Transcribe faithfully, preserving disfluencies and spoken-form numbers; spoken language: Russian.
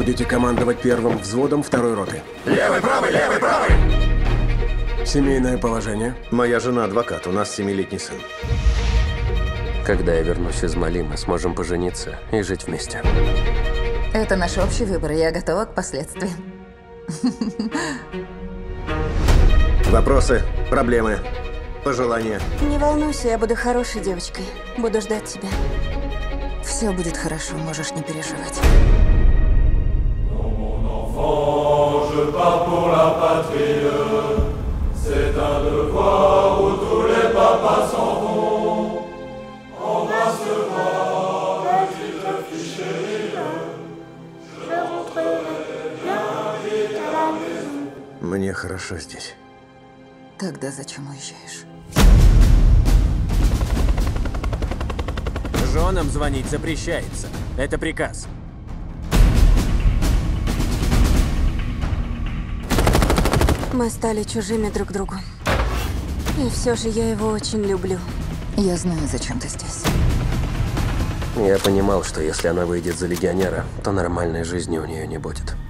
Будете командовать первым взводом второй роты. Левый, правый, левый, правый! Семейное положение. Моя жена адвокат, у нас семилетний сын. Когда я вернусь из Мали, мы сможем пожениться и жить вместе. Это наш общий выбор, и я готова к последствиям. Вопросы, проблемы, пожелания? Не волнуйся, я буду хорошей девочкой. Буду ждать тебя. Все будет хорошо, можешь не переживать. Je pars pour la patrie, c'est un devoir où tous les papas s'en vont. Embrasse-moi, petite fille chérie, je rentrerai bien vite à la maison. Мне хорошо здесь. Тогда зачем уезжаешь? Женам звонить запрещается. Это приказ. Мы стали чужими друг другу. И все же я его очень люблю. Я знаю, зачем ты здесь. Я понимал, что если она выйдет за легионера, то нормальной жизни у нее не будет.